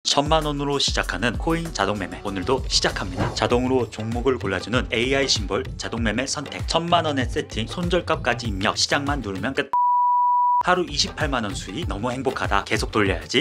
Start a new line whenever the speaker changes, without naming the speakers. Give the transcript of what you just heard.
1000만원으로 시작하는 코인 자동매매 오늘도 시작합니다. 자동으로 종목을 골라주는 AI 심볼 자동매매 선택 1000만원의 세팅 손절값까지 입력 시작만 누르면 끝. 하루 28만원 수익 너무 행복하다. 계속 돌려야지.